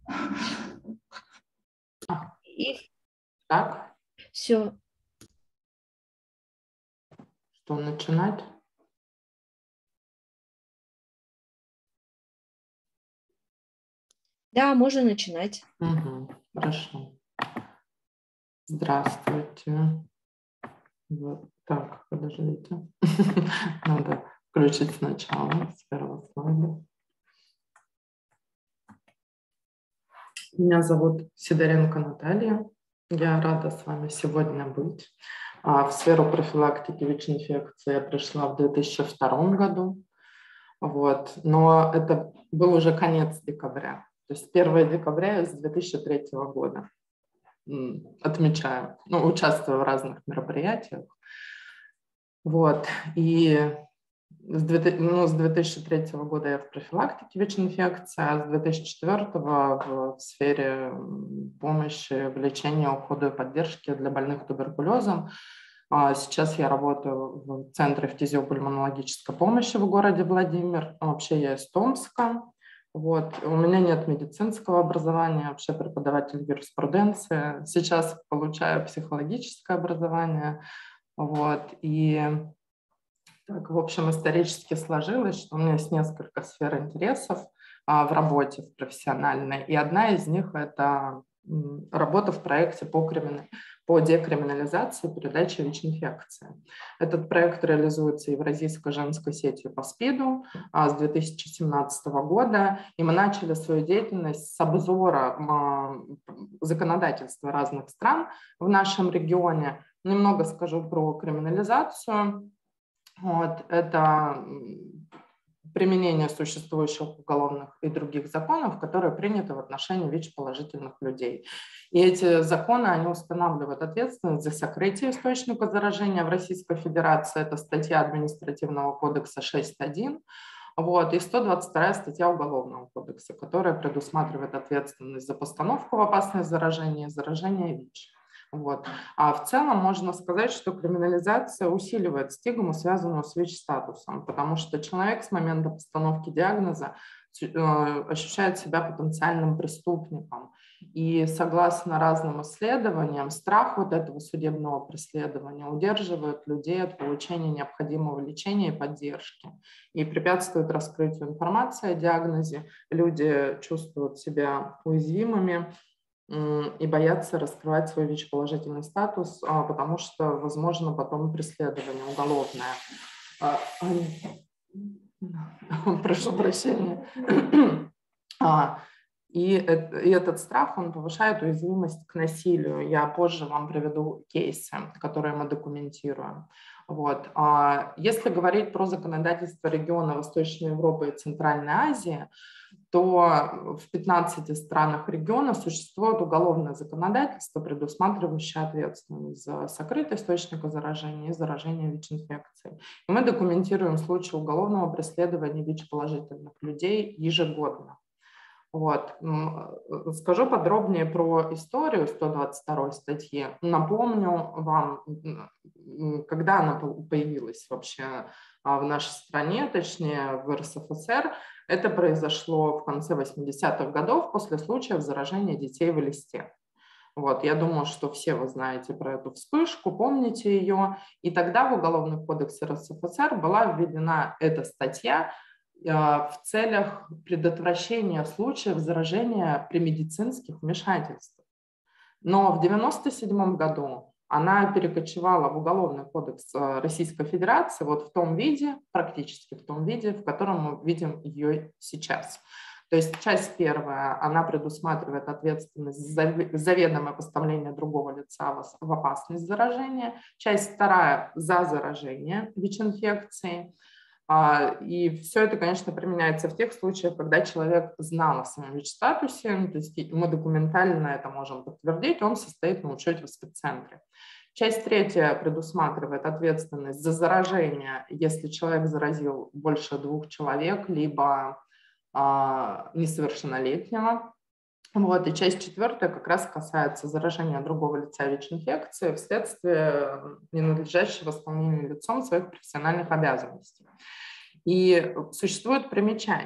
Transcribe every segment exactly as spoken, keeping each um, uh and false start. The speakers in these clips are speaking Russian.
И Так, все. что начинать? Да, можно начинать. Угу, хорошо. Здравствуйте. Вот так, подождите. Надо включить сначала с первого слайда. Меня зовут Сидоренко Наталья. Я рада с вами сегодня быть. В сферу профилактики ВИЧ-инфекции я пришла в две тысячи втором году. Вот. Но это был уже конец декабря. То есть первое декабря с две тысячи третьего года. Отмечаю, ну, участвую в разных мероприятиях. Вот. И с, ну, с две тысячи третьего года я в профилактике ВИЧ-инфекции, а с две тысячи четвёртого в сфере помощи в лечении, ухода и поддержки для больных туберкулезом. Сейчас я работаю в Центре фтизиопульмонологической помощи в городе Владимир. Вообще я из Томска. Вот. У меня нет медицинского образования, вообще преподаватель юриспруденции. Сейчас получаю психологическое образование. Вот. И так, в общем, исторически сложилось, что у меня есть несколько сфер интересов а, в работе, в профессиональной. И одна из них – это м, работа в проекте по, кримина... по декриминализации передачи ВИЧ-инфекции. Этот проект реализуется Евразийской женской сетью по СПИДу а, с две тысячи семнадцатого года. И мы начали свою деятельность с обзора а, законодательства разных стран в нашем регионе. Немного скажу про криминализацию. Вот, это применение существующих уголовных и других законов, которые приняты в отношении ВИЧ-положительных людей. И эти законы, они устанавливают ответственность за сокрытие источника заражения в Российской Федерации. Это статья Административного кодекса шесть один. Вот, и сто двадцать вторая статья Уголовного кодекса, которая предусматривает ответственность за постановку в опасность заражения и заражение ВИЧ. Вот. А в целом можно сказать, что криминализация усиливает стигму, связанную с ВИЧ-статусом, потому что человек с момента постановки диагноза ощущает себя потенциальным преступником. И согласно разным исследованиям, страх вот этого судебного преследования удерживает людей от получения необходимого лечения и поддержки и препятствует раскрытию информации о диагнозе. Люди чувствуют себя уязвимыми и боятся раскрывать свой ВИЧ-положительный статус, потому что возможно потом преследование уголовное. Прошу прощения. И, и этот страх, он повышает уязвимость к насилию. Я позже вам приведу кейсы, которые мы документируем. Вот. Если говорить про законодательство региона Восточной Европы и Центральной Азии, то в пятнадцати странах региона существует уголовное законодательство, предусматривающее ответственность за сокрытие источника заражения и заражение ВИЧ-инфекцией. И мы документируем случаи уголовного преследования ВИЧ-положительных людей ежегодно. Вот. Скажу подробнее про историю сто двадцать второй статьи. Напомню вам, когда она появилась вообще в нашей стране, точнее в РСФСР. Это произошло в конце восьмидесятых годов после случаев заражения детей в Элисте. Вот, я думаю, что все вы знаете про эту вспышку, помните ее. И тогда в Уголовный кодекс РСФСР была введена эта статья в целях предотвращения случаев заражения при медицинских вмешательствах. Но в девяносто седьмом году она перекочевала в Уголовный кодекс Российской Федерации вот в том виде, практически в том виде, в котором мы видим ее сейчас. То есть часть первая, она предусматривает ответственность за заведомое поставление другого лица в опасность заражения. Часть вторая за заражение ВИЧ-инфекцией. И все это, конечно, применяется в тех случаях, когда человек знал о своем ВИЧ-статусе, то есть мы документально это можем подтвердить, он состоит на учете в спеццентре. Часть третья предусматривает ответственность за заражение, если человек заразил больше двух человек, либо а, несовершеннолетнего. Вот. И часть четвертая как раз касается заражения другого лица ВИЧ-инфекцией вследствие ненадлежащего исполнения лицом своих профессиональных обязанностей. И существует примечание,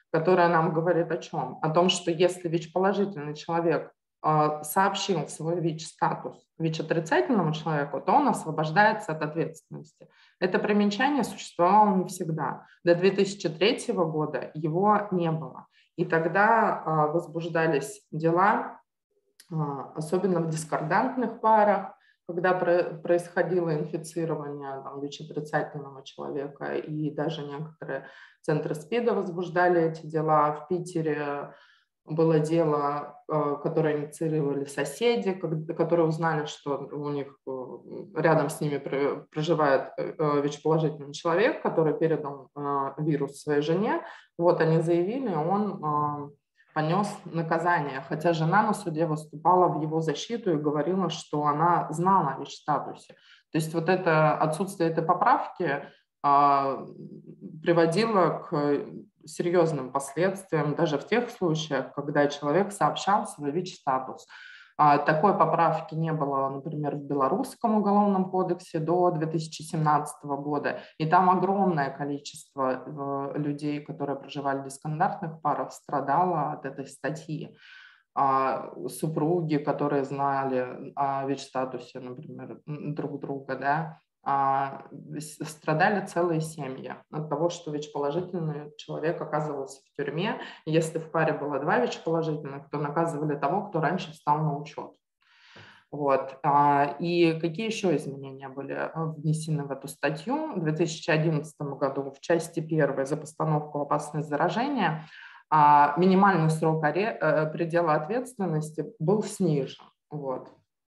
которая нам говорит о чем? О том, что если ВИЧ-положительный человек э, сообщил свой ВИЧ-статус ВИЧ-отрицательному человеку, то он освобождается от ответственности. Это примечание существовало не всегда. До две тысячи третьего года его не было. И тогда э, возбуждались дела, э, особенно в дискордантных парах, когда происходило инфицирование там, ВИЧ-отрицательного человека, и даже некоторые центры СПИДа возбуждали эти дела. В Питере было дело, которое инициировали соседи, которые узнали, что у них рядом с ними проживает ВИЧ-положительный человек, который передал вирус своей жене. Вот они заявили, он понес наказание, хотя жена на суде выступала в его защиту и говорила, что она знала о ВИЧ-статусе. То есть вот это отсутствие этой поправки а, приводило к серьезным последствиям даже в тех случаях, когда человек сообщал свой ВИЧ-статус. А, такой поправки не было, например, в Белорусском уголовном кодексе до две тысячи семнадцатого года, и там огромное количество э, людей, которые проживали в дискордантных парах, страдало от этой статьи. А, супруги, которые знали о ВИЧ-статусе, например, друг друга, да, а, страдали целые семьи от того, что ВИЧ-положительный человек оказывался в тюрьме. Если в паре было два ВИЧ-положительных, то наказывали того, кто раньше встал на учет. Вот. И какие еще изменения были внесены в эту статью? В две тысячи одиннадцатом году в части первой за постановку «Опасность заражения» минимальный срок предела ответственности был снижен. Вот.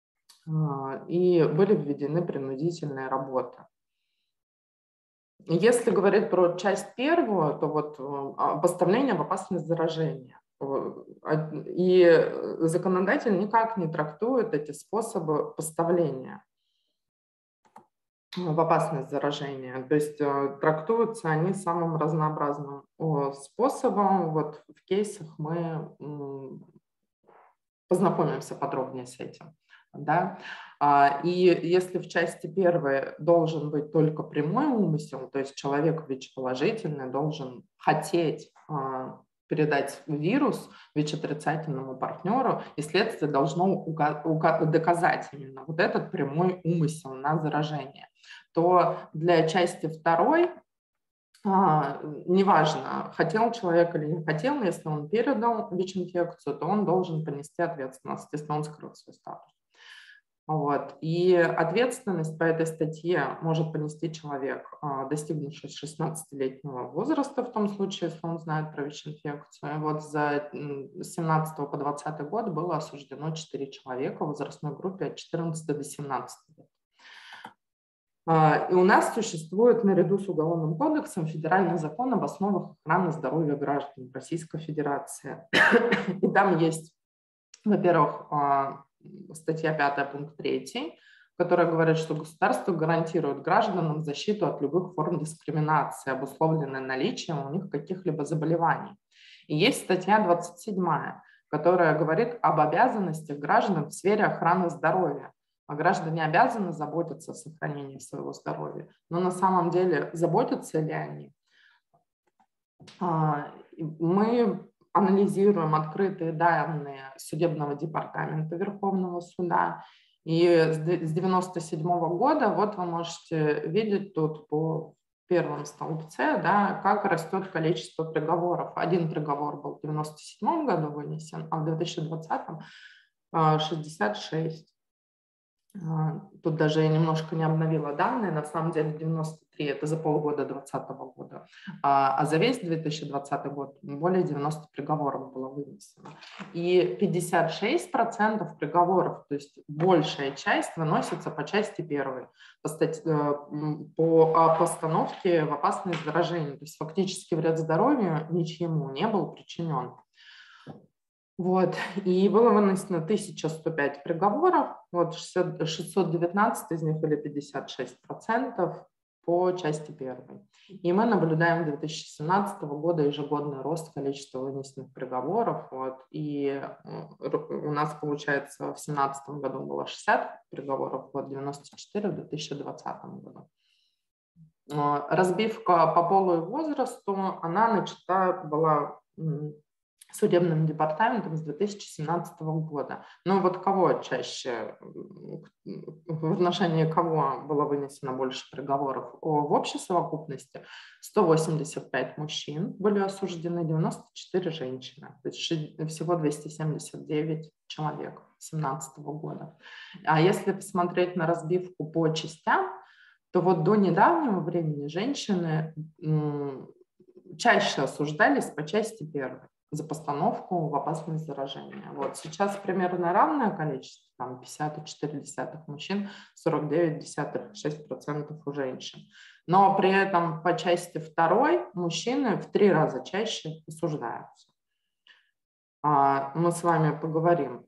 И были введены принудительные работы. Если говорить про часть первую, то вот поставление в опасность заражения. И законодатель никак не трактует эти способы поставления в опасность заражения. То есть трактуются они самым разнообразным способом. Вот в кейсах мы познакомимся подробнее с этим. Да? И если в части первой должен быть только прямой умысел, то есть человек ВИЧ-положительный должен хотеть передать вирус ВИЧ-отрицательному партнеру, и следствие должно доказать именно вот этот прямой умысел на заражение, то для части второй А, неважно, хотел человек или не хотел, если он передал ВИЧ-инфекцию, то он должен понести ответственность, если он скрыл свой статус. Вот. И ответственность по этой статье может понести человек, достигнувший шестнадцатилетнего возраста, в том случае, если он знает про ВИЧ-инфекцию. Вот за с семнадцатого по двадцатый год было осуждено четыре человека в возрастной группе от четырнадцати до семнадцати лет. И у нас существует наряду с Уголовным кодексом федеральный закон об основах охраны здоровья граждан Российской Федерации. И там есть, во-первых, статья пятая, пункт третий, которая говорит, что государство гарантирует гражданам защиту от любых форм дискриминации, обусловленной наличием у них каких-либо заболеваний. И есть статья двадцать седьмая, которая говорит об обязанностях граждан в сфере охраны здоровья. А граждане обязаны заботиться о сохранении своего здоровья. Но на самом деле заботятся ли они? Мы анализируем открытые данные Судебного департамента Верховного суда. И с девяносто седьмого года, вот вы можете видеть тут по первом столбце, да, как растет количество приговоров. Один приговор был в девяносто седьмом году вынесен, а в две тысячи двадцатом шестьдесят шесть. Тут даже я немножко не обновила данные, на самом деле девяносто три, это за полгода две тысячи двадцатого года, а за весь две тысячи двадцатый год более девяноста приговоров было вынесено. И пятьдесят шесть процентов приговоров, то есть большая часть, выносится по части первой, по, стать, по постановке в опасность заражения, то есть фактически вред здоровью ничьему не был причинен. Вот. И было вынесено тысяча сто пять приговоров, вот шестьсот девятнадцать из них, или пятьдесят шесть процентов, по части первой. И мы наблюдаем с две тысячи семнадцатого года ежегодный рост количества вынесенных приговоров. Вот. И у нас, получается, в две тысячи семнадцатом году было шестьдесят приговоров, вот девяносто четыре в две тысячи двадцатом году. Разбивка по полу и возрасту, она начата была судебным департаментом с две тысячи семнадцатого года. Но вот кого чаще, в отношении кого было вынесено больше приговоров? В общей совокупности сто восемьдесят пять мужчин были осуждены, девяносто четыре женщины, то есть всего двести семьдесят девять человек две тысячи семнадцатого года. А если посмотреть на разбивку по частям, то вот до недавнего времени женщины чаще осуждались по части первой за постановку в опасность заражения. Вот сейчас примерно равное количество, там пятьдесят целых четыре десятых мужчин, сорок девять целых шесть десятых процента у женщин. Но при этом по части второй мужчины в три раза чаще осуждаются. Мы с вами поговорим,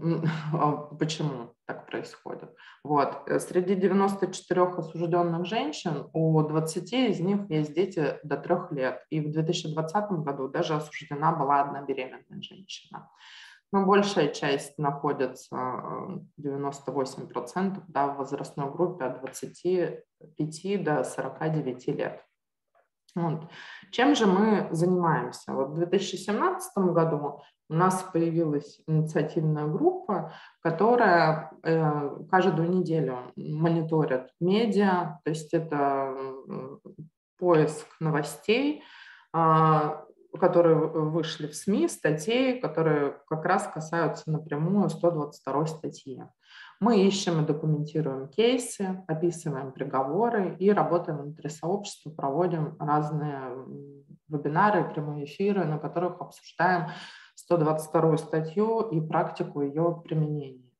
почему так происходит. Вот. Среди девяноста четырёх осужденных женщин у двадцати из них есть дети до трех лет. И в две тысячи двадцатом году даже осуждена была одна беременная женщина. Но большая часть находится, девяносто восемь процентов, да, в возрастной группе от двадцати пяти до сорока девяти лет. Вот. Чем же мы занимаемся? Вот в две тысячи семнадцатом году у нас появилась инициативная группа, которая э, каждую неделю мониторит медиа, то есть это поиск новостей, э, которые вышли в СМИ, статей, которые как раз касаются напрямую сто двадцать второй статьи. Мы ищем и документируем кейсы, описываем приговоры и работаем внутри сообщества, проводим разные вебинары, прямые эфиры, на которых обсуждаем сто двадцать вторую статью и практику ее применения.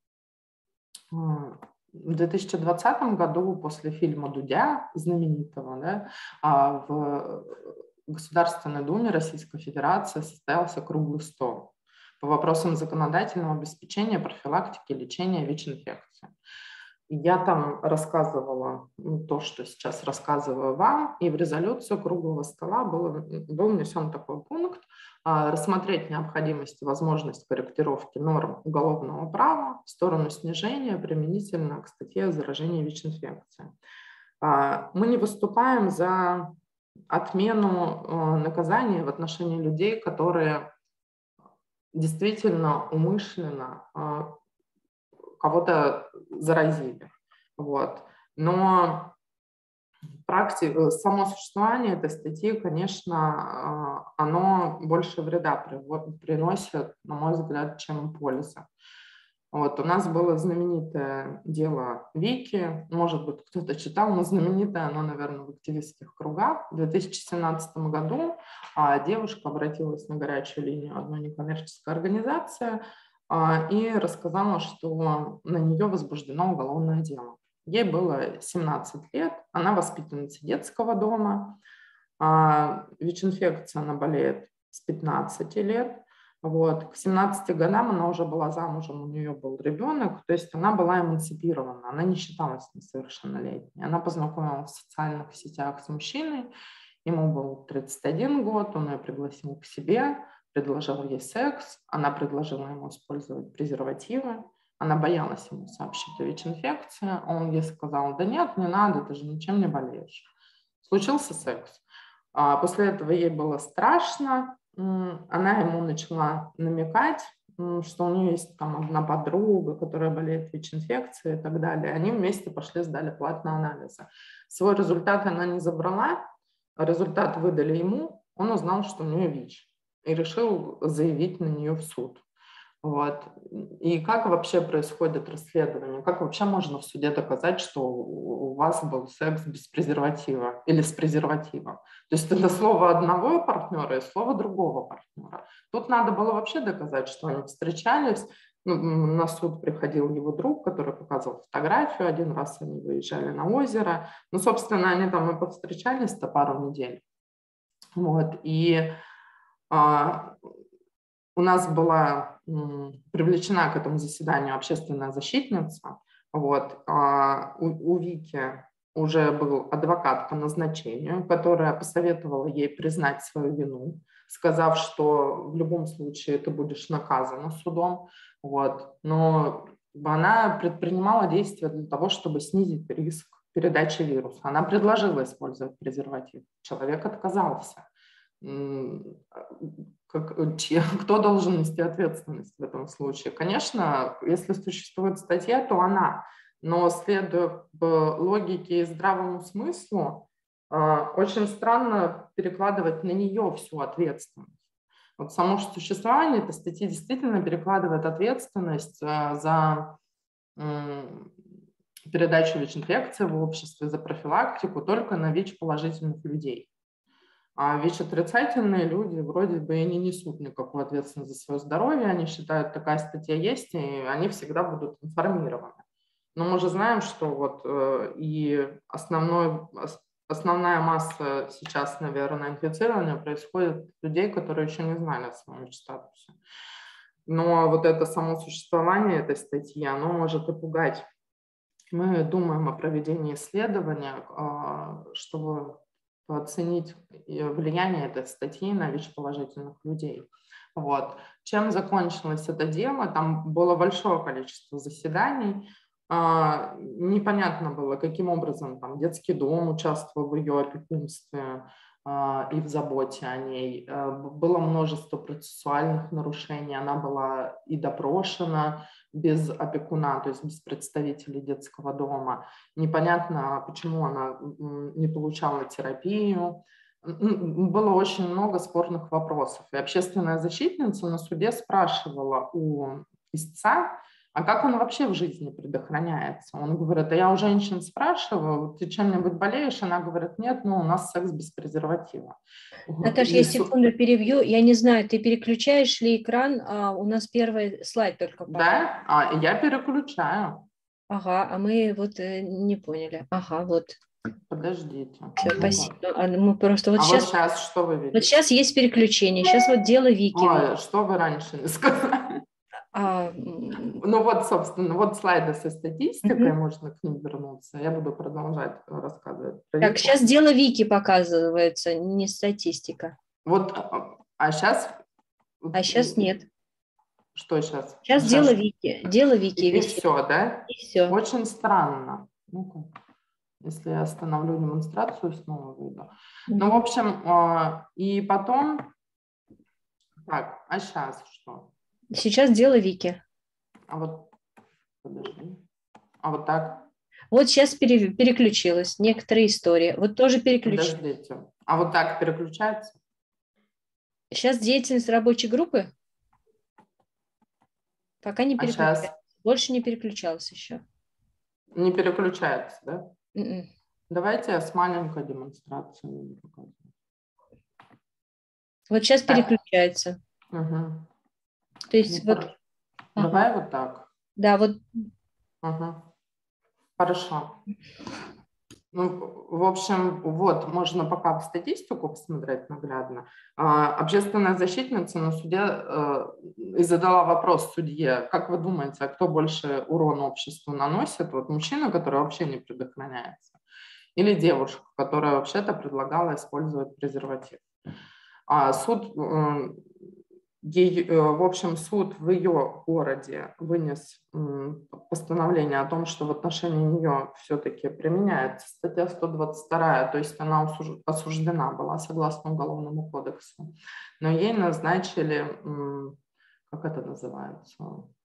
В две тысячи двадцатом году после фильма «Дудя», знаменитого, да, в Государственной Думе Российской Федерации состоялся круглый стол по вопросам законодательного обеспечения, профилактики, лечения ВИЧ-инфекции. Я там рассказывала то, что сейчас рассказываю вам, и в резолюцию круглого стола был, был внесен такой пункт: рассмотреть необходимость и возможность корректировки норм уголовного права в сторону снижения применительно к статье о заражении ВИЧ-инфекцией. Мы не выступаем за отмену наказания в отношении людей, которые действительно умышленно кого-то заразили. Вот. Но практика, само существование этой статьи, конечно, оно больше вреда приносит, на мой взгляд, чем пользы. Вот. У нас было знаменитое дело Вики, может быть, кто-то читал, но знаменитое оно, наверное, в активистских кругах. В две тысячи семнадцатом году девушка обратилась на горячую линию одной некоммерческой организации и рассказала, что на нее возбуждено уголовное дело. Ей было семнадцать лет, она воспитанница детского дома, ВИЧ-инфекция она болеет с пятнадцати лет. Вот. К семнадцати годам она уже была замужем, у нее был ребенок, то есть она была эмансипирована, она не считалась несовершеннолетней. Она познакомилась в социальных сетях с мужчиной, ему был тридцать один год, он ее пригласил к себе, предложил ей секс, она предложила ему использовать презервативы, она боялась ему сообщить о ВИЧ-инфекции, он ей сказал: да нет, не надо, ты же ничем не болеешь. Случился секс. После этого ей было страшно, она ему начала намекать, что у нее есть там одна подруга, которая болеет ВИЧ-инфекцией и так далее. Они вместе пошли, сдали платные анализы. Свой результат она не забрала, результат выдали ему, он узнал, что у нее ВИЧ, и решил заявить на нее в суд. Вот. И как вообще происходит расследование? Как вообще можно в суде доказать, что у вас был секс без презерватива или с презервативом? То есть это слово одного партнера и слово другого партнера. Тут надо было вообще доказать, что они встречались. На суд приходил его друг, который показывал фотографию. Один раз они выезжали на озеро. Ну, собственно, они там и повстречались-то пару недель. Вот. И а, у нас была м, привлечена к этому заседанию общественная защитница. Вот. А, у, у Вики уже был адвокат по назначению, которая посоветовала ей признать свою вину, сказав, что в любом случае ты будешь наказана судом. Вот. Но она предпринимала действия для того, чтобы снизить риск передачи вируса. Она предложила использовать презерватив. Человек отказался. как, кто должен нести ответственность в этом случае? Конечно, если существует статья, то она, но следуя логике и здравому смыслу, очень странно перекладывать на нее всю ответственность. Вот само существование этой статьи действительно перекладывает ответственность за передачу ВИЧ-инфекции в обществе, за профилактику только на ВИЧ-положительных людей. А ВИЧ-отрицательные люди вроде бы и не несут никакую ответственность за свое здоровье, они считают, такая статья есть, и они всегда будут информированы. Но мы же знаем, что вот э, и основной, основная масса сейчас, наверное, инфицирования происходит от людей, которые еще не знали о своем ВИЧ-статусе. Но вот это само существование этой статьи, оно может и пугать. Мы думаем о проведении исследования, э, чтобы оценить влияние этой статьи на ВИЧ-положительных людей. Вот. Чем закончилось это дело? Там было большое количество заседаний. А, непонятно было, каким образом там, детский дом участвовал в ее опекунстве а, и в заботе о ней. А, было множество процессуальных нарушений. Она была и допрошена без опекуна, то есть без представителей детского дома. Непонятно, почему она не получала терапию. Было очень много спорных вопросов. И общественная защитница на суде спрашивала у истца, а как он вообще в жизни предохраняется? Он говорит, а я у женщин спрашиваю, ты чем-нибудь болеешь? Она говорит, нет, ну у нас секс без презерватива. Наташа, я секунду перебью. Я не знаю, ты переключаешь ли экран? А у нас первый слайд только показывает. Да, а, я переключаю. Ага, а мы вот э, не поняли. Ага, вот. Подождите. Все, спасибо. А, мы просто вот а сейчас, вот сейчас что вы видите? Вот сейчас есть переключение. Сейчас вот дело Вики. Ой, что вы раньше не сказали? А, ну вот, собственно, вот слайды со статистикой, угу. Можно к ним вернуться. Я буду продолжать рассказывать. Так, сейчас дело Вики показывается, не статистика. Вот, а сейчас... А сейчас нет. Что сейчас? Сейчас, сейчас дело Вики. Дело Вики. И, и все, да? И все. Очень странно. Ну-ка. Если я остановлю демонстрацию, снова выйду. Mm-hmm. Ну, в общем, и потом... Так, а сейчас что? Сейчас дело Вики. А вот... Подожди. А вот так? Вот сейчас пере... переключилась. Некоторые истории. Вот тоже переключилась. Подождите. А вот так переключается? Сейчас деятельность рабочей группы? Пока не переключается. А сейчас? Больше не переключалась еще. Не переключается, да? Mm-mm. Давайте я с маленькой демонстрацией покажу. Вот сейчас так. Переключается. Угу. То есть ну, вот... Давай ага. вот так. Да, вот. Угу. Хорошо. Ну, в общем, вот, можно пока в статистику посмотреть наглядно. А, общественная защитница на суде а, и задала вопрос судье, как вы думаете, а кто больше урона обществу наносит? Вот мужчина, который вообще не предохраняется, или девушка, которая вообще-то предлагала использовать презерватив. А суд, ей, в общем, суд в ее городе вынес постановление о том, что в отношении нее все-таки применяется статья сто двадцать вторая, то есть она осуждена была согласно Уголовному кодексу, но ей назначили, как это называется,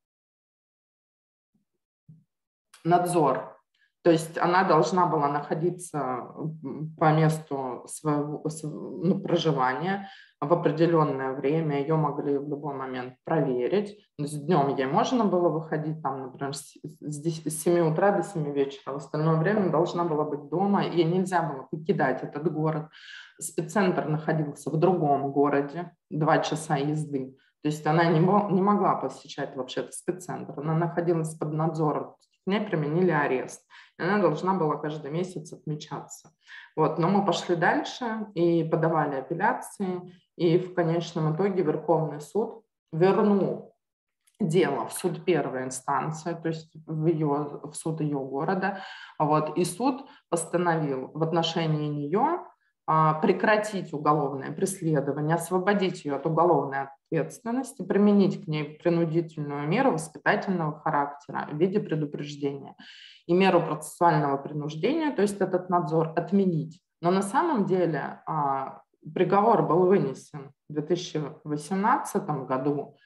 надзор. То есть она должна была находиться по месту своего ну, проживания в определенное время, ее могли в любой момент проверить. Днем ей можно было выходить, там, например, с семи утра до семи вечера, в остальное время должна была быть дома, ей нельзя было покидать этот город. Спеццентр находился в другом городе, два часа езды. То есть она не, не могла посещать вообще-то спеццентр, она находилась под надзором, к ней применили арест. И она должна была каждый месяц отмечаться. Вот. Но мы пошли дальше и подавали апелляции, и в конечном итоге Верховный суд вернул дело в суд первой инстанции, то есть в, ее, в суд ее города. Вот. И суд постановил в отношении нее прекратить уголовное преследование, освободить ее от уголовной ответственности, применить к ней принудительную меру воспитательного характера в виде предупреждения и меру процессуального принуждения, то есть этот надзор отменить. Но на самом деле приговор был вынесен в две тысячи восемнадцатом году,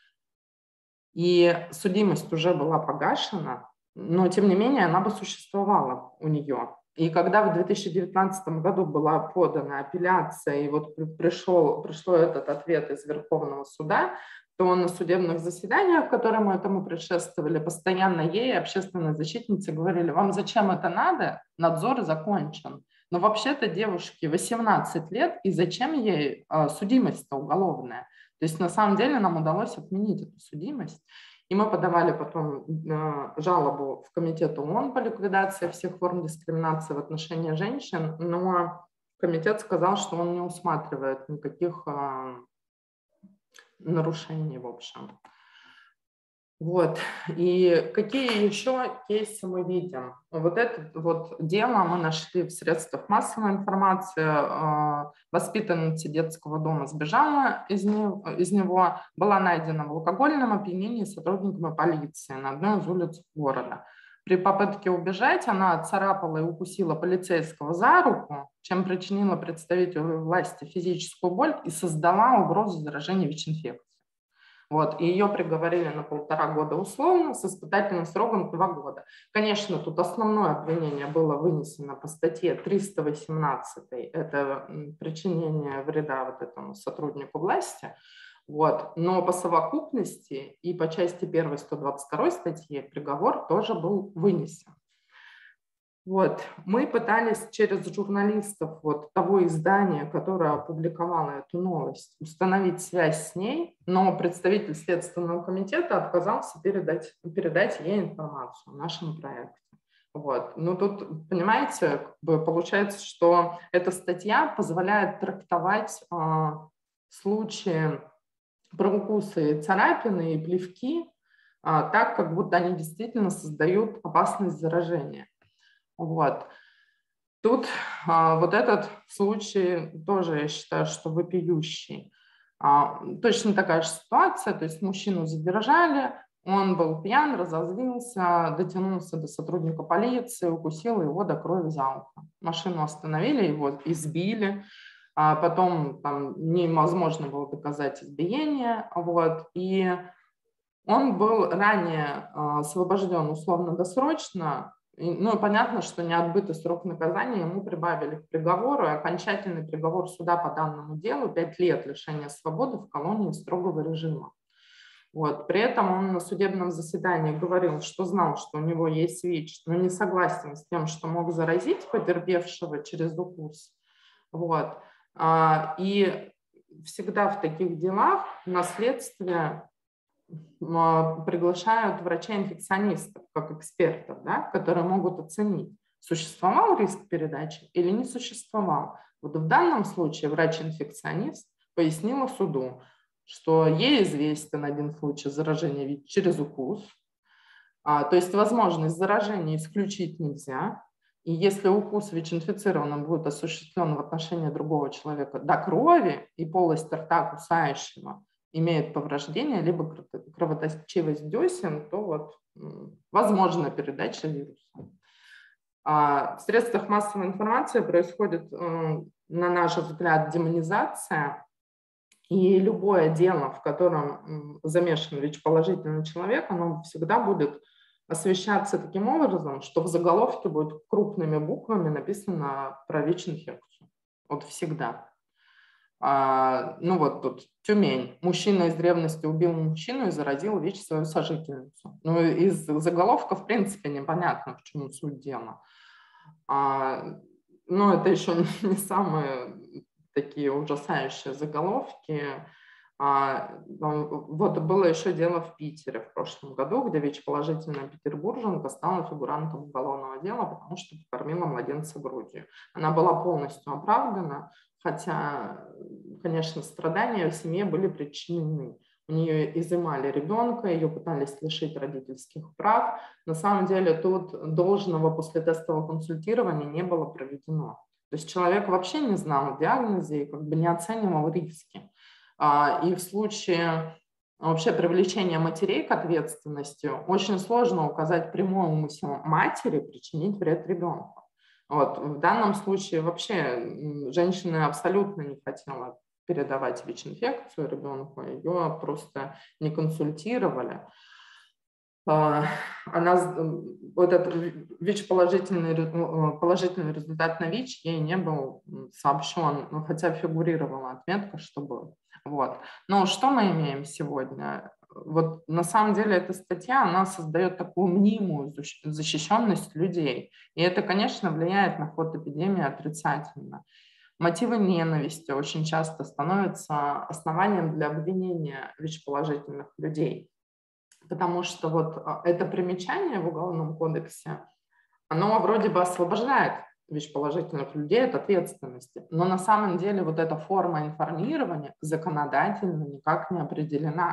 и судимость уже была погашена, но, тем не менее, она бы существовала у нее. И когда в две тысячи девятнадцатом году была подана апелляция, и вот пришел, пришел этот ответ из Верховного суда, то на судебных заседаниях, которым этому предшествовали, постоянно ей, общественные защитницы, говорили: вам зачем это надо? Надзор закончен. Но вообще-то девушке восемнадцать лет, и зачем ей а, судимость-то уголовная? То есть на самом деле нам удалось отменить эту судимость. И мы подавали потом э, жалобу в комитет ООН по ликвидации всех форм дискриминации в отношении женщин, но комитет сказал, что он не усматривает никаких э, нарушений, в общем. Вот. И какие еще кейсы мы видим? Вот это вот дело мы нашли в средствах массовой информации. Воспитанница детского дома сбежала из него, из него, была найдена в алкогольном опьянении сотрудниками полиции на одной из улиц города. При попытке убежать она царапала и укусила полицейского за руку, чем причинила представителю власти физическую боль и создала угрозу заражения ВИЧ-инфекцией. Вот, и ее приговорили на полтора года условно с испытательным сроком два года. Конечно, тут основное обвинение было вынесено по статье триста восемнадцать, это причинение вреда вот этому сотруднику власти. Вот. Но по совокупности и по части первой сто двадцать второй статьи приговор тоже был вынесен. Вот. Мы пытались через журналистов вот того издания, которое опубликовало эту новость, установить связь с ней, но представитель Следственного комитета отказался передать, передать ей информацию о нашем проекте. Вот. Ну тут, понимаете, как бы получается, что эта статья позволяет трактовать э, случаи про укусы и царапины и плевки э, так, как будто они действительно создают опасность заражения. Вот. Тут а, вот этот случай тоже, я считаю, что вопиющий. А, точно такая же ситуация, то есть мужчину задержали, он был пьян, разозлился, дотянулся до сотрудника полиции, укусил его до крови за ухо. Машину остановили, его избили, а потом там невозможно было доказать избиение, вот, и он был ранее а, освобожден условно-досрочно. Ну, понятно, что неотбытый срок наказания ему прибавили к приговору, и окончательный приговор суда по данному делу — пять лет лишения свободы в колонии строгого режима. Вот. При этом он на судебном заседании говорил, что знал, что у него есть ВИЧ, но не согласен с тем, что мог заразить потерпевшего через укус. Вот. И всегда в таких делах на следствие приглашают врачей-инфекционистов как экспертов, да, которые могут оценить, существовал риск передачи или не существовал. Вот в данном случае врач-инфекционист пояснила суду, что ей известен один случай заражения ВИЧ через укус, а, то есть возможность заражения исключить нельзя, и если укус ВИЧ-инфицированным будет осуществлен в отношении другого человека до крови и полость рта кусающего имеет повреждение, либо кровоточивость десен, то вот возможна передача вируса. В средствах массовой информации происходит, на наш взгляд, демонизация, и любое дело, в котором замешан ВИЧ-положительный человек, оно всегда будет освещаться таким образом, что в заголовке будет крупными буквами написано про ВИЧ-инфекцию. Вот всегда. А, ну вот тут Тюмень. Мужчина из древности убил мужчину и заразил ВИЧ свою сожительницу. Ну, из заголовка, в принципе, непонятно, в чем суть дела. А, но это еще не самые такие ужасающие заголовки. А, вот было еще дело в Питере в прошлом году, где ВИЧ-положительная петербурженка стала фигурантом уголовного дела, потому что покормила младенца грудью. Она была полностью оправдана, хотя, конечно, страдания в семье были причинены. У нее изымали ребенка, ее пытались лишить родительских прав. На самом деле тут должного после тестового консультирования не было проведено. То есть человек вообще не знал о диагнозе и как бы не оценивал риски. И в случае вообще привлечения матерей к ответственности очень сложно указать прямой умысел матери причинить вред ребенку. Вот. В данном случае вообще женщина абсолютно не хотела передавать ВИЧ-инфекцию ребенку, ее просто не консультировали. Она, вот этот ВИЧ-положительный, положительный результат на ВИЧ ей не был сообщен, ну, хотя фигурировала отметка, что был. Вот. Но что мы имеем сегодня? Вот на самом деле эта статья, она создает такую мнимую защищенность людей. И это, конечно, влияет на ход эпидемии отрицательно. Мотивы ненависти очень часто становятся основанием для обвинения ВИЧ-положительных людей. Потому что вот это примечание в Уголовном кодексе, оно вроде бы освобождает ВИЧ-положительных людей от ответственности, но на самом деле вот эта форма информирования законодательно никак не определена.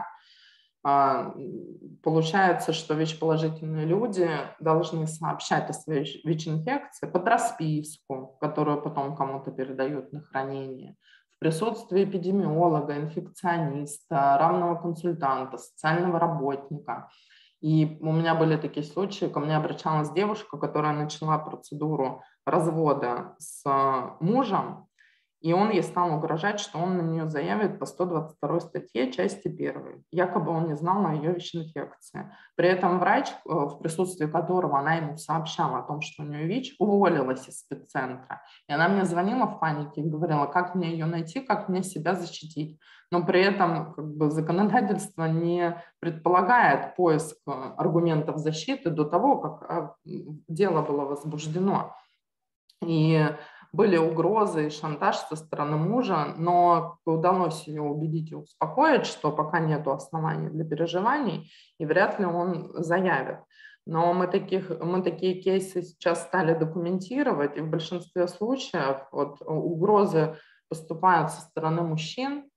Получается, что ВИЧ-положительные люди должны сообщать о своей ВИЧ-инфекции под расписку, которую потом кому-то передают на хранение, в присутствии эпидемиолога, инфекциониста, равного консультанта, социального работника. И у меня были такие случаи, ко мне обращалась девушка, которая начала процедуру развода с мужем, и он ей стал угрожать, что он на нее заявит по сто двадцать второй статье, части первой. Якобы он не знал о ее ВИЧ-инфекции. При этом врач, в присутствии которого она ему сообщала о том, что у нее ВИЧ, уволилась из спеццентра. И она мне звонила в панике и говорила, как мне ее найти, как мне себя защитить. Но при этом как бы, законодательство не предполагает поиск аргументов защиты до того, как дело было возбуждено. И были угрозы и шантаж со стороны мужа, но удалось ее убедить и успокоить, что пока нет оснований для переживаний, и вряд ли он заявит. Но мы, таких, мы такие кейсы сейчас стали документировать, и в большинстве случаев вот, угрозы поступают со стороны мужчин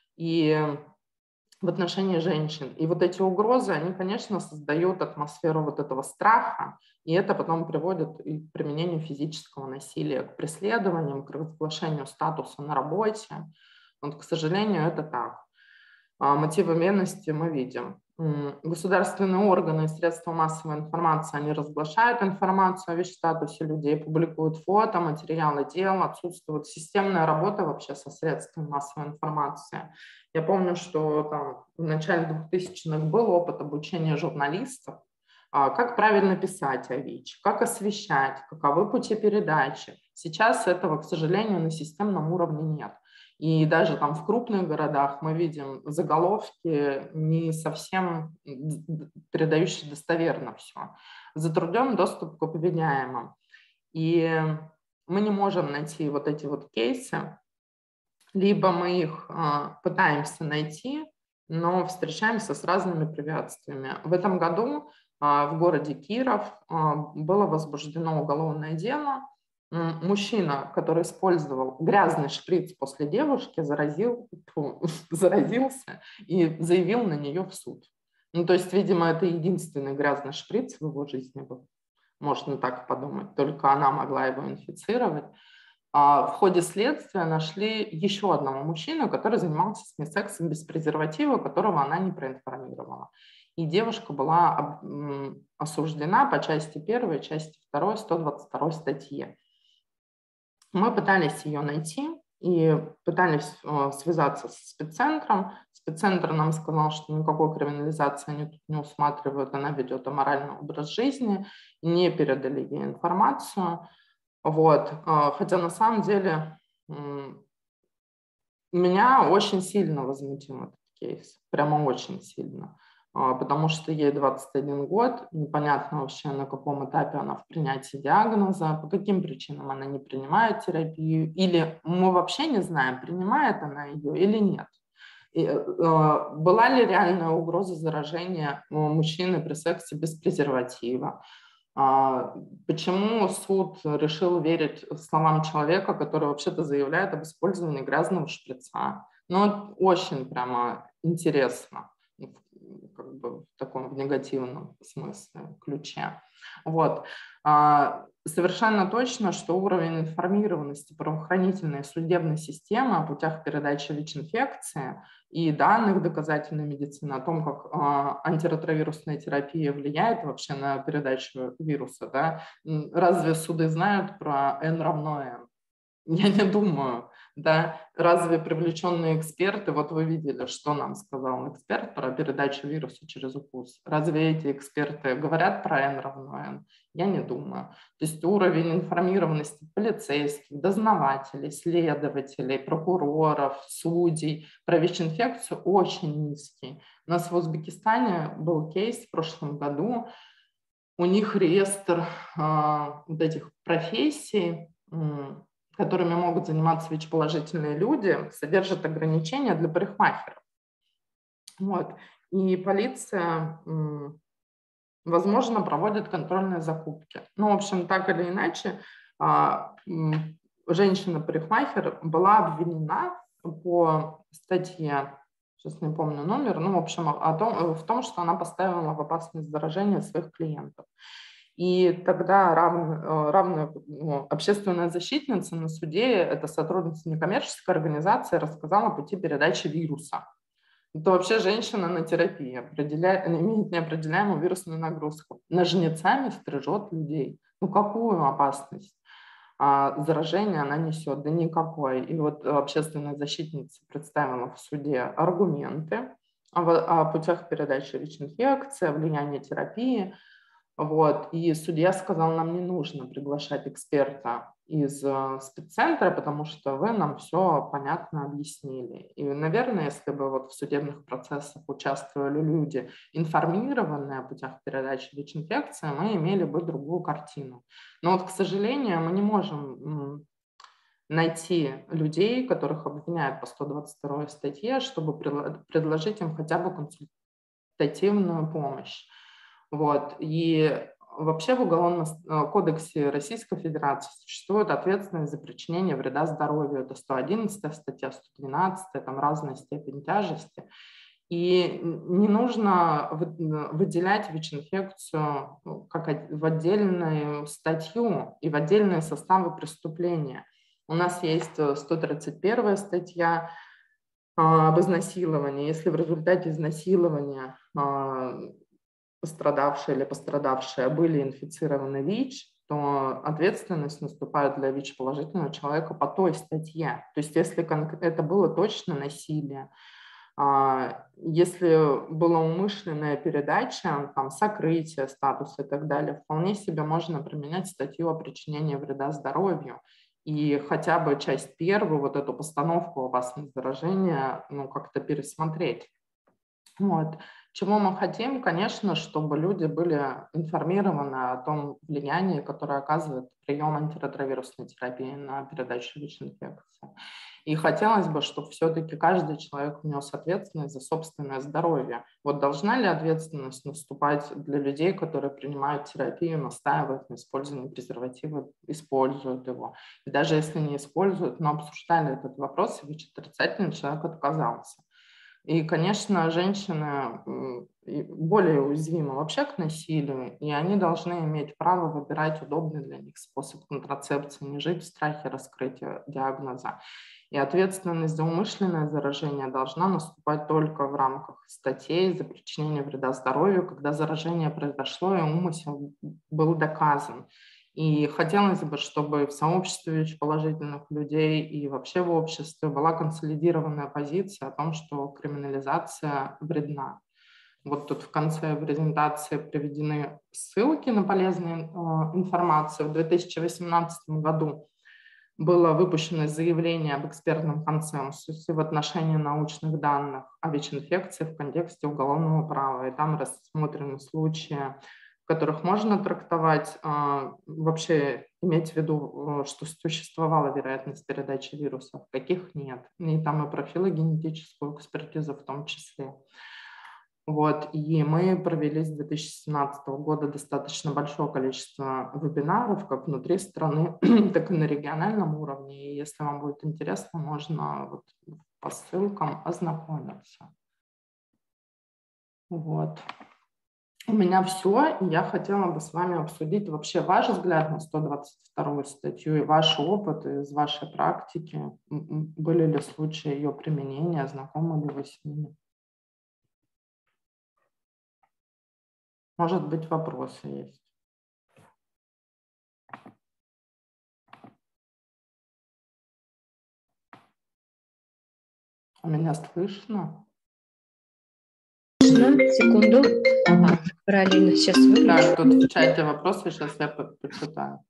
и в отношении женщин. И вот эти угрозы, они, конечно, создают атмосферу вот этого страха, и это потом приводит и к применению физического насилия, к преследованиям, к разглашению статуса на работе. Вот, к сожалению, это так. Мотивы ревности мы видим. Государственные органы и средства массовой информации, они разглашают информацию о ВИЧ-статусе людей, публикуют фото, материалы дел, отсутствует системная работа вообще со средствами массовой информации. Я помню, что там в начале двухтысячных был опыт обучения журналистов, как правильно писать о ВИЧ, как освещать, каковы пути передачи. Сейчас этого, к сожалению, на системном уровне нет. И даже там в крупных городах мы видим заголовки, не совсем передающие достоверно все. Затруднен доступ к обвиняемым. И мы не можем найти вот эти вот кейсы, либо мы их а, пытаемся найти, но встречаемся с разными препятствиями. В этом году а, в городе Киров а, было возбуждено уголовное дело. Мужчина, который использовал грязный шприц после девушки, заразил, фу, заразился и заявил на нее в суд. Ну, то есть, видимо, это единственный грязный шприц в его жизни был. Можно так подумать. Только она могла его инфицировать. А в ходе следствия нашли еще одного мужчину, который занимался с ней сексом без презерватива, которого она не проинформировала. И девушка была осуждена по части первой, части второй, сто двадцать второй статье. Мы пытались ее найти и пытались э, связаться с спеццентром. Спеццентр нам сказал, что никакой криминализации они тут не усматривают, она ведет аморальный образ жизни, не передали ей информацию. Вот. Э, хотя на самом деле э, меня очень сильно возмутил этот кейс, прямо очень сильно. Потому что ей двадцать один год, непонятно вообще, на каком этапе она в принятии диагноза, по каким причинам она не принимает терапию, или мы вообще не знаем, принимает она ее или нет. И, э, была ли реальная угроза заражения мужчины при сексе без презерватива? А, почему суд решил верить словам человека, который вообще-то заявляет об использовании грязного шприца? Ну, очень прямо интересно. Как бы в таком в негативном смысле, ключе. Вот. Совершенно точно, что уровень информированности правоохранительной и судебной системы о путях передачи ВИЧ-инфекции и данных доказательной медицины о том, как а, антиретровирусная терапия влияет вообще на передачу вируса, да? Разве суды знают про N равно N? Я не думаю, да, разве привлеченные эксперты, вот вы видели, что нам сказал эксперт про передачу вируса через укус, разве эти эксперты говорят про N равно N? Я не думаю. То есть уровень информированности полицейских, дознавателей, следователей, прокуроров, судей про ВИЧ-инфекцию очень низкий. У нас в Узбекистане был кейс в прошлом году, у них реестр э, вот этих профессий, э, которыми могут заниматься ВИЧ-положительные люди, содержит ограничения для парикмахеров. Вот. И полиция, возможно, проводит контрольные закупки. Ну, в общем, так или иначе, женщина-парикмахер была обвинена по статье, сейчас не помню номер, ну, в общем, о том, в том, что она поставила в опасность заражения своих клиентов. И тогда равная, равная ну, общественная защитница на суде, это сотрудница некоммерческой организации, рассказала о пути передачи вируса. Это вообще женщина на терапии определяет, имеет неопределяемую вирусную нагрузку. Ножницами стрижет людей. Ну какую опасность а, заражения она несет? Да никакой. И вот общественная защитница представила в суде аргументы о, о путях передачи ВИЧ-инфекции, о влиянии терапии. Вот. И судья сказал, нам не нужно приглашать эксперта из э, спеццентра, потому что вы нам все понятно объяснили. И, наверное, если бы вот в судебных процессах участвовали люди, информированные о путях передачи ВИЧ-инфекции, мы имели бы другую картину. Но вот, к сожалению, мы не можем найти людей, которых обвиняют по сто двадцать второй статье, чтобы предложить им хотя бы консультативную помощь. Вот. И вообще в Уголовном кодексе Российской Федерации существует ответственность за причинение вреда здоровью. Это сто одиннадцатая статья, сто двенадцатая, там разная степень тяжести. И не нужно выделять ВИЧ-инфекцию как в отдельную статью и в отдельные составы преступления. У нас есть сто тридцать первая статья об изнасиловании. Если в результате изнасилования пострадавшие или пострадавшие были инфицированы ВИЧ, то ответственность наступает для ВИЧ-положительного человека по той статье. То есть если это было точно насилие, если была умышленная передача, там, сокрытие статуса и так далее, вполне себе можно применять статью о причинении вреда здоровью. И хотя бы часть первую, вот эту постановку опасности заражения, ну, как-то пересмотреть. Вот. Чего мы хотим, конечно, чтобы люди были информированы о том влиянии, которое оказывает прием антиретровирусной терапии на передачу ВИЧ-инфекции. И хотелось бы, чтобы все-таки каждый человек нес ответственность за собственное здоровье. Вот должна ли ответственность наступать для людей, которые принимают терапию, настаивают на использовании презерватива, используют его? И даже если не используют, но обсуждали этот вопрос, и ВИЧ-отрицательный человек отказался. И, конечно, женщины более уязвимы вообще к насилию, и они должны иметь право выбирать удобный для них способ контрацепции, не жить в страхе раскрытия диагноза. И ответственность за умышленное заражение должна наступать только в рамках статей за причинение вреда здоровью, когда заражение произошло и умысел был доказан. И хотелось бы, чтобы в сообществе ВИЧ-положительных людей и вообще в обществе была консолидированная позиция о том, что криминализация вредна. Вот тут в конце презентации приведены ссылки на полезную э, информацию. В две тысячи восемнадцатом году было выпущено заявление об экспертном консенсусе в отношении научных данных о ВИЧ-инфекции в контексте уголовного права. И там рассмотрены случаи, в которых можно трактовать, вообще иметь в виду, что существовала вероятность передачи вирусов, каких нет. И там и профилогенетическую экспертизу в том числе. Вот. И мы провели с две тысячи семнадцатого года достаточно большое количество вебинаров, как внутри страны, так и на региональном уровне. И если вам будет интересно, можно вот по ссылкам ознакомиться. Вот. У меня все, и я хотела бы с вами обсудить вообще ваш взгляд на сто двадцать вторую статью и ваш опыт из вашей практики. Были ли случаи ее применения, знакомы ли вы с ними? Может быть, вопросы есть? У меня слышно? Секунду. Ага, параллельно сейчас выключу. Так, тут в чате вопросы, сейчас я почитаю.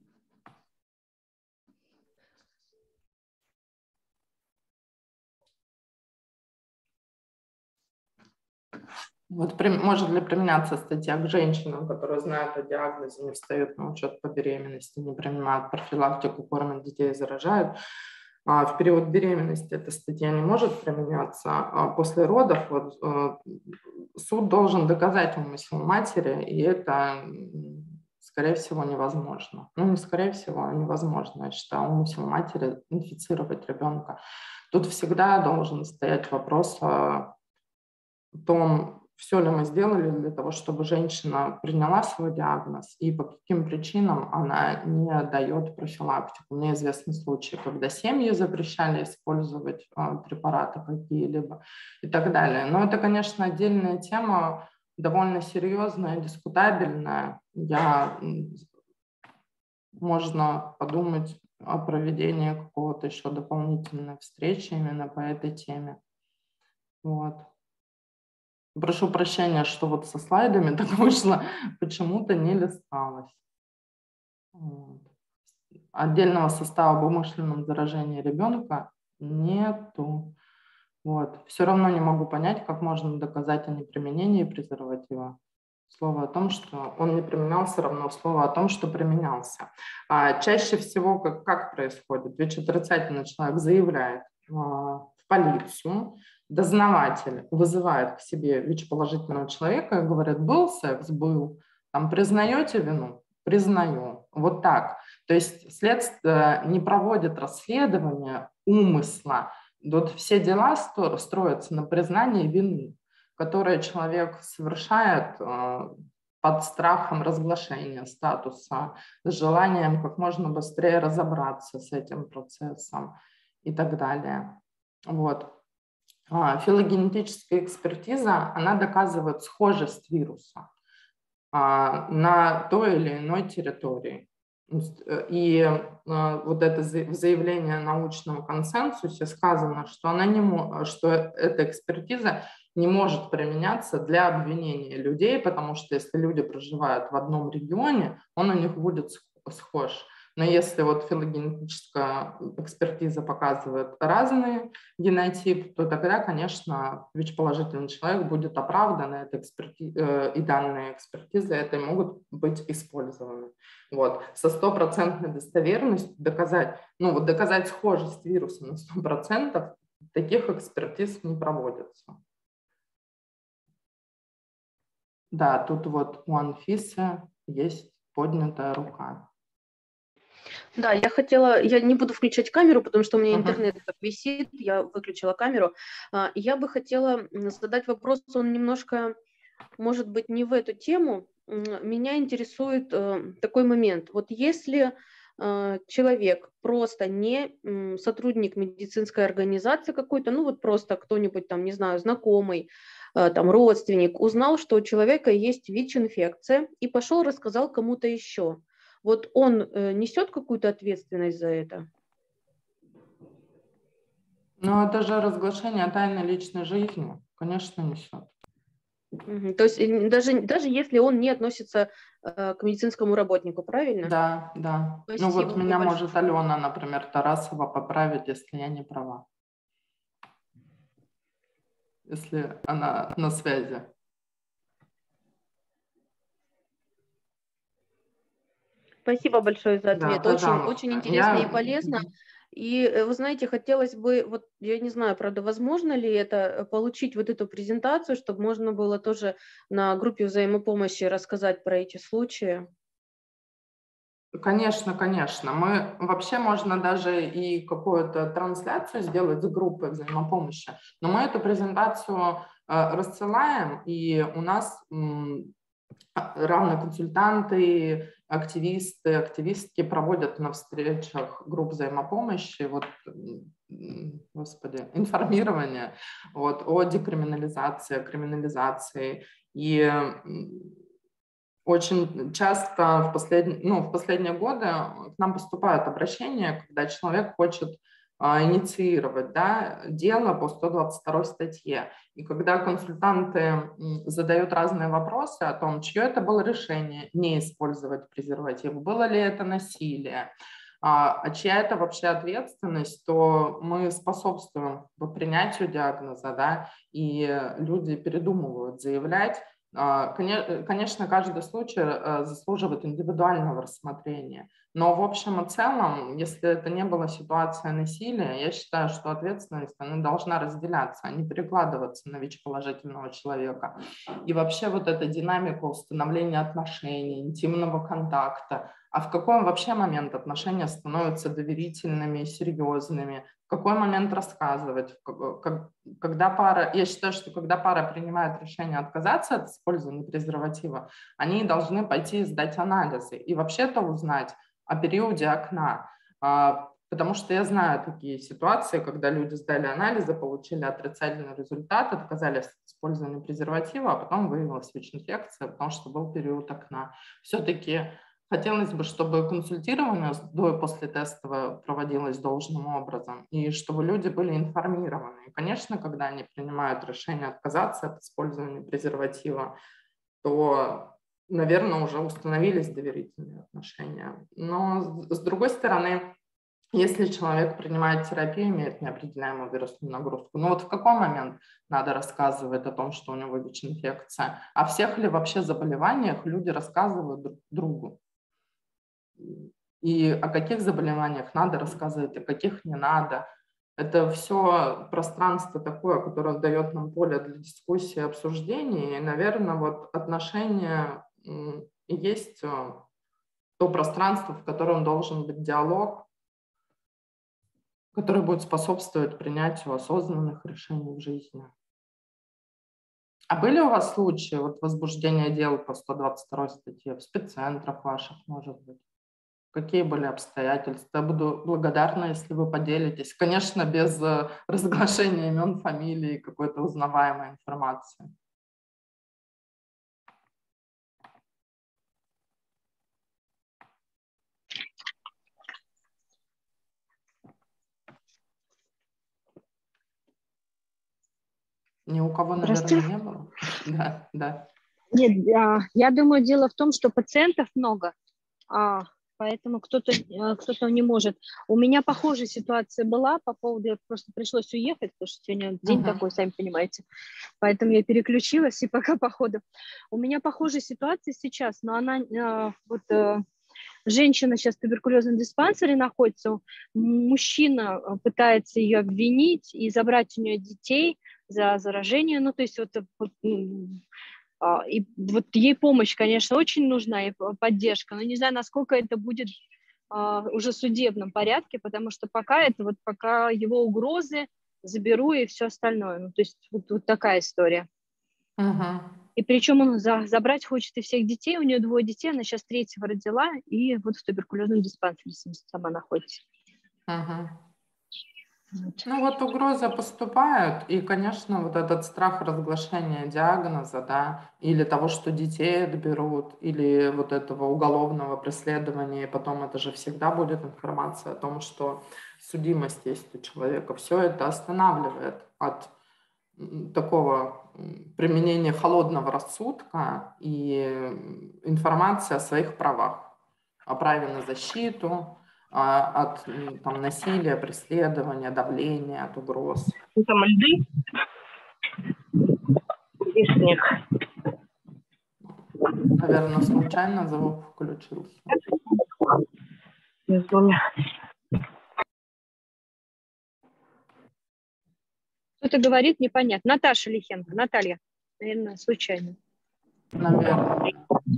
Вот может ли применяться статья к женщинам, которые знают о диагнозе, не встают на учет по беременности, не принимают профилактику, кормят детей и заражают? В период беременности эта статья не может применяться, а после родов вот, суд должен доказать умысел матери, и это, скорее всего, невозможно. Ну, не скорее всего, а невозможно. Я считаю, умысел матери инфицировать ребенка. Тут всегда должен стоять вопрос о том, все ли мы сделали для того, чтобы женщина приняла свой диагноз и по каким причинам она не дает профилактику. Мне известны случаи, когда семьи запрещали использовать э, препараты какие-либо и так далее. Но это, конечно, отдельная тема, довольно серьезная, дискутабельная. Я, можно подумать о проведении какого-то еще дополнительной встречи именно по этой теме. Вот. Прошу прощения, что вот со слайдами так вышло, почему-то не листалось. Вот. Отдельного состава об умышленном заражении ребенка нету. Вот. Все равно не могу понять, как можно доказать о неприменении презерватива. Слово о том, что он не применялся, равно слово о том, что применялся. А чаще всего как, как происходит? ВИЧ-отрицательный человек заявляет а, в полицию, дознаватель вызывает к себе ВИЧ-положительного человека и говорит: был секс, был, там, признаете вину? Признаю. Вот так. То есть следствие не проводит расследование умысла. Вот все дела строятся на признании вины, которое человек совершает э, под страхом разглашения статуса, с желанием как можно быстрее разобраться с этим процессом и так далее. Вот. А, филогенетическая экспертиза, она доказывает схожесть вируса а, на той или иной территории. И э, вот это в заявлении о научном консенсусе сказано, что, она не, что эта экспертиза не может применяться для обвинения людей, потому что если люди проживают в одном регионе, он у них будет схож. Но если вот филогенетическая экспертиза показывает разные генотипы, то тогда, конечно, ВИЧ-положительный человек будет оправдан, и, эта эксперти... и данные экспертизы этой могут быть использованы. Вот. Со стопроцентной достоверностью доказать, ну вот доказать схожесть вируса на сто процентов, таких экспертиз не проводится. Да, тут вот у Анфисы есть поднятая рука. Да, я хотела, я не буду включать камеру, потому что у меня интернет так висит, я выключила камеру. Я бы хотела задать вопрос, он немножко, может быть, не в эту тему. Меня интересует такой момент. Вот если человек просто не сотрудник медицинской организации какой-то, ну вот просто кто-нибудь там, не знаю, знакомый, там родственник, узнал, что у человека есть ВИЧ-инфекция и пошел рассказал кому-то еще. Вот он э, несет какую-то ответственность за это? Ну, это же разглашение тайны личной жизни. Конечно, несет. Угу. То есть даже, даже если он не относится э, к медицинскому работнику, правильно? Да, да. Спасибо. Ну вот меня большое. Может Алена, например, Тарасова поправить, если я не права. Если она на связи. Спасибо большое за ответ. Да, очень, очень интересно я... и полезно. И вы знаете, хотелось бы, вот я не знаю, правда, возможно ли это, получить вот эту презентацию, чтобы можно было тоже на группе взаимопомощи рассказать про эти случаи. Конечно, конечно. Мы вообще можно даже и какую-то трансляцию сделать с группой взаимопомощи, но мы эту презентацию э, рассылаем, и у нас м, равно консультанты, активисты, активистки проводят на встречах групп взаимопомощи, вот, господи, информирование вот, о декриминализации, о криминализации. И очень часто в последние, ну, в последние годы к нам поступают обращения, когда человек хочет а, инициировать, да, дело по сто двадцать второй статье. И когда консультанты задают разные вопросы о том, чье это было решение не использовать презерватив, было ли это насилие, а, а чья это вообще ответственность, то мы способствуем по принятию диагноза, да, и люди передумывают заявлять. Конечно, каждый случай заслуживает индивидуального рассмотрения, но в общем и целом, если это не была ситуация насилия, я считаю, что ответственность она должна разделяться, а не перекладываться на ВИЧ-положительного человека. И вообще вот эта динамика установления отношений, интимного контакта, а в какой вообще момент отношения становятся доверительными, серьезными, в какой момент рассказывать, когда пара, я считаю, что когда пара принимает решение отказаться от использования презерватива, они должны пойти сдать анализы и вообще-то узнать о периоде окна, потому что я знаю такие ситуации, когда люди сдали анализы, получили отрицательный результат, отказались от использования презерватива, а потом выявилась ВИЧ-инфекция, потому что был период окна. Все-таки хотелось бы, чтобы консультирование до и после теста проводилось должным образом, и чтобы люди были информированы. И, конечно, когда они принимают решение отказаться от использования презерватива, то, наверное, уже установились доверительные отношения. Но, с другой стороны, если человек принимает терапию, имеет неопределяемую вирусную нагрузку, ну вот в какой момент надо рассказывать о том, что у него ВИЧ-инфекция? О всех ли вообще заболеваниях люди рассказывают друг другу? И о каких заболеваниях надо рассказывать, о каких не надо. Это все пространство такое, которое дает нам поле для дискуссии и обсуждений. И, наверное, вот отношения и есть то пространство, в котором должен быть диалог, который будет способствовать принятию осознанных решений в жизни. А были у вас случаи вот, возбуждения дел по сто двадцать второй статье в спеццентрах ваших, может быть? Какие были обстоятельства? Я буду благодарна, если вы поделитесь. Конечно, без разглашения имен, фамилий, какой-то узнаваемой информации. Ни у кого, наверное, не было. Да, да. Нет, я думаю, дело в том, что пациентов много, поэтому кто-то кто-то не может. У меня похожая ситуация была по поводу, просто пришлось уехать, потому что сегодня день uh-huh. такой, сами понимаете. Поэтому я переключилась и пока по ходу. У меня похожая ситуация сейчас, но она вот... Женщина сейчас в туберкулезном диспансере находится, мужчина пытается ее обвинить и забрать у нее детей за заражение, ну, то есть вот, вот, и вот ей помощь, конечно, очень нужна, и поддержка, но не знаю, насколько это будет уже в судебном порядке, потому что пока это вот, пока его угрозы заберу и все остальное, ну, то есть вот, вот такая история. Uh-huh. И причем он за, забрать хочет и всех детей, у нее двое детей, она сейчас третьего родила, и вот в туберкулезном диспансере сама находится. Uh-huh. Вот. Ну вот угрозы поступают, и, конечно, вот этот страх разглашения диагноза, да, или того, что детей отберут, или вот этого уголовного преследования, и потом это же всегда будет информация о том, что судимость есть у человека, все это останавливает от такого применения холодного рассудка и информации о своих правах, о праве на защиту, от там, насилия, преследования, давления, от угроз. Там льды и снег. Наверное, случайно звук включился. Не знаю. Кто-то говорит, непонятно. Наташа Лихенко, Наталья, наверное, случайно. Наверное.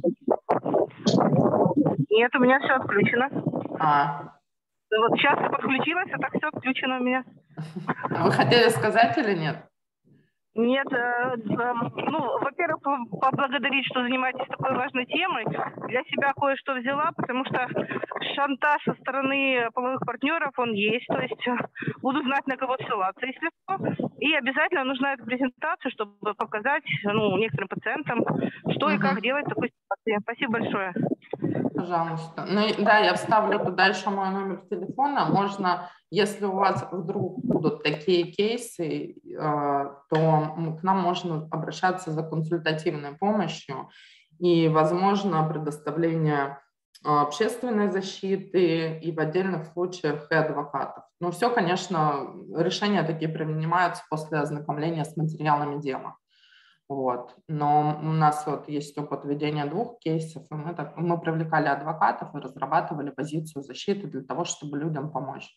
Нет, у меня все отключено. А. Вот сейчас подключилась, а так все отключено у меня. Вы хотели сказать или нет? Нет, э, ну, во-первых, поблагодарить, что занимаетесь такой важной темой. Для себя кое-что взяла, потому что шантаж со стороны половых партнеров, он есть. То есть буду знать, на кого ссылаться, если что. И обязательно нужна эта презентация, чтобы показать, ну, некоторым пациентам, что угу. и как делать в такой ситуации. Спасибо большое. Пожалуйста. Ну, да, я вставлю туда еще мой номер телефона. Можно, если у вас вдруг будут такие кейсы, то к нам можно обращаться за консультативной помощью и, возможно, предоставление общественной защиты и в отдельных случаях и адвокатов. Но все, конечно, решения такие принимаются после ознакомления с материалами дела. Вот. Но у нас вот есть опыт ведения двух кейсов, и мы, так, мы привлекали адвокатов и разрабатывали позицию защиты для того, чтобы людям помочь.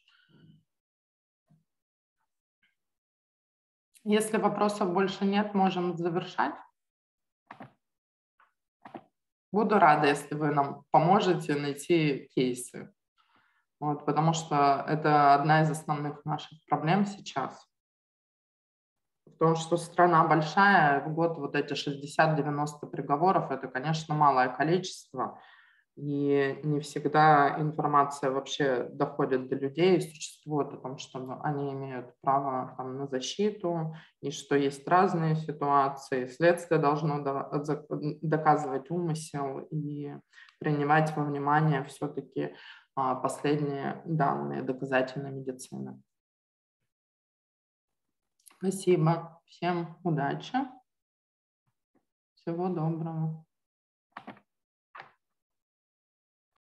Если вопросов больше нет, можем завершать. Буду рада, если вы нам поможете найти кейсы, вот, потому что это одна из основных наших проблем сейчас. Потому что страна большая, в год вот эти шестьдесят-девяносто приговоров, это, конечно, малое количество, и не всегда информация вообще доходит до людей, и существует о том, что они имеют право там, на защиту, и что есть разные ситуации. Следствие должно доказывать умысел и принимать во внимание все-таки последние данные доказательной медицины. Спасибо. Всем удачи. Всего доброго.